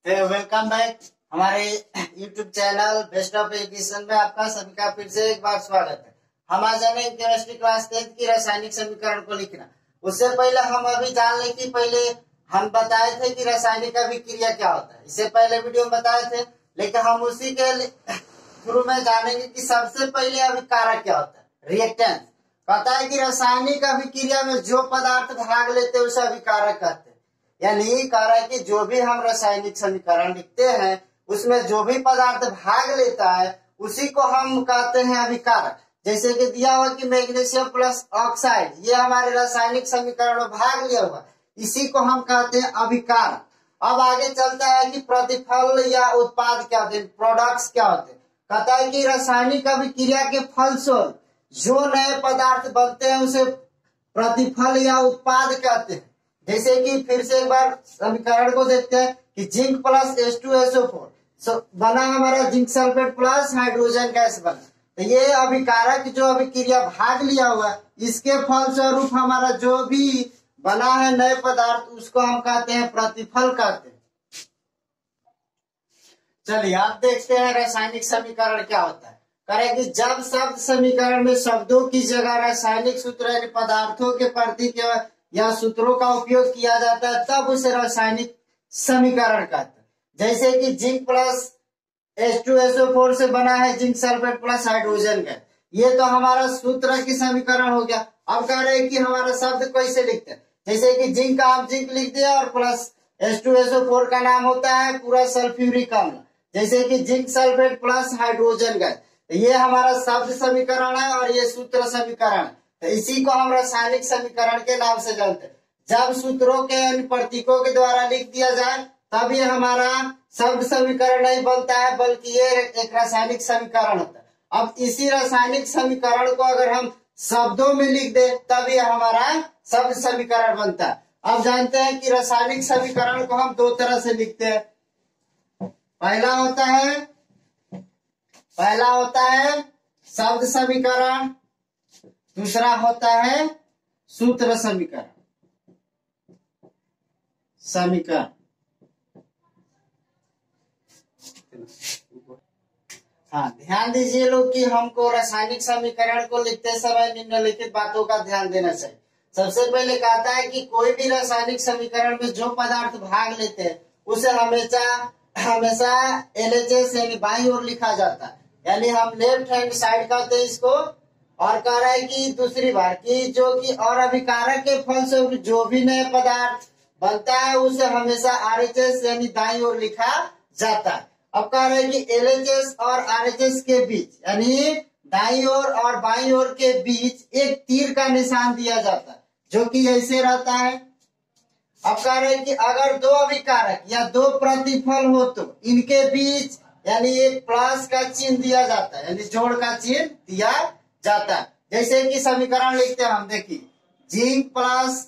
तो welcome back हमारे YouTube channel best of education में आपका सभी का फिर से एक बार स्वागत है। हम आज जाने केमिस्ट्री क्लास 10 की रासायनिक समीकरण को लिखना। उससे पहले हम अभी जान ले कि पहले हम बताए थे कि रासायनिक अभिक्रिया क्या होता है। इससे पहले वीडियो में बताए थे, लेकिन हम उसी के शुरू में जानेंगे कि सबसे पहले अभिकारक क्या होता है। रिएक्टेंस कहता है कि रासायनिक अभिक्रिया में जो पदार्थ भाग लेते हैं उसे अभिकारक कहते हैं। यानी कह रहा है कि जो भी हम रासायनिक समीकरण लिखते हैं उसमें जो भी पदार्थ भाग लेता है उसी को हम कहते हैं अभिकारक। जैसे कि दिया हुआ कि मैग्नीशियम प्लस ऑक्साइड, ये हमारे रासायनिक समीकरण में भाग लिया हुआ, इसी को हम कहते हैं अभिकारक। अब आगे चलता है कि प्रतिफल या उत्पाद क्या होते हैं, प्रोडक्ट्स क्या होते हैं। कहता है कि रासायनिक अभिक्रिया के फलस्वरूप जो नए पदार्थ बनते हैं उसे प्रतिफल या उत्पाद कहते हैं। जैसे कि फिर से एक बार समीकरण को देखते हैं कि जिंक प्लस H2SO4 बना हमारा zinc sulphate plus hydrogen gas बना। तो ये अभिकारक जो अभिक्रिया भाग लिया हुआ है, इसके फलस्वरूप हमारा जो भी बना है नए पदार्थ उसको हम कहते हैं प्रतिफल कहते हैं। चलिए आप देखते हैं रासायनिक समीकरण क्या होता है। करें कि जब शब्द समीकरण में शब्दों की जगह रासायनिक सूत्र यानी पदार्थों के प्रतीक या सूत्रों का उपयोग किया जाता है तब उसे रासायनिक समीकरण कहते हैं। जैसे कि जिंक प्लस H2SO4 से बना है zinc sulphate plus hydrogen gas, ये तो हमारा सूत्र की समीकरण हो गया। अब कह रहे हैं कि हमारा शब्द कैसे लिखते हैं। जैसे कि जिंक का हम जिंक लिख दिया और प्लस H2SO4 का नाम होता है पूरा सल्फ्यूरिक अम्ल। जैसे कि zinc sulphate plus hydrogen gas, ये हमारा शब्द समीकरण है और ये सूत्र समीकरण है। तो इसी को हम रासायनिक समीकरण के नाम से जानते हैं। जब सूत्रों के यानी प्रतीकों के द्वारा लिख दिया जाए तब ये हमारा शब्द समीकरण नहीं बनता है, बल्कि ये एक रासायनिक समीकरण होता है। अब इसी रासायनिक समीकरण को अगर हम शब्दों में लिख दे तब ये हमारा शब्द समीकरण बनता है। अब जानते हैं कि रासायनिक समीकरण को हम दो तरह से लिखते हैं। पहला होता है शब्द समीकरण, दूसरा होता है सूत्र समीकरण। हाँ, ध्यान दीजिए लोग कि हमको रासायनिक समीकरण को लिखते समय निम्नलिखित बातों का ध्यान देना चाहिए। सबसे पहले कहता है कि कोई भी रासायनिक समीकरण में जो पदार्थ भाग लेते हैं उसे हमेशा LHS यानी बाईं ओर लिखा जाता है, यानी हम लेफ्ट हैंड साइड कहते हैं इसको। और कह रहा है कि दूसरी बार कि जो कि और अभिकारक के फल से जो भी नए पदार्थ बनता है उसे हमेशा RHS यानी दाईं ओर लिखा जाता है। अब कह रहे हैं कि LHS और RHS के बीच यानी दाईं ओर और बाईं ओर के बीच एक तीर का निशान दिया जाता है जो कि ऐसे रहता है। अब कह रहे हैं कि अगर दो अभिकारक या दो प्रतिफल हो तो इनके बीच यानी एक प्लस का चिन्ह दिया जाता है, यानी जोड़ का चिन्ह दिया जाता है। जैसे कि समीकरण लिखते हैं हम, देखिए जिंक प्लस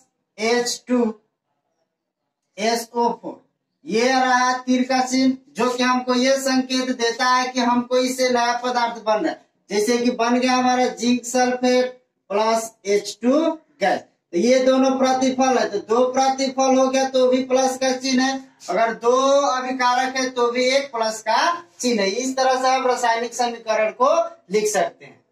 H2SO4, ये रहा तीर का चिन्ह जो कि हमको ये संकेत देता है कि हमको इससे नया पदार्थ बन रहा है। जैसे कि बन गया हमारा zinc sulphate plus H2 gas. तो ये दोनों प्रतिफल है, तो दो प्रतिफल हो गया तो भी प्लस का चिन्ह है, अगर दो अभिकारक है तो भी एक प्लस का चिन्ह है। इस तरह से आप रासायनिक समीकरण को लिख सकते हैं।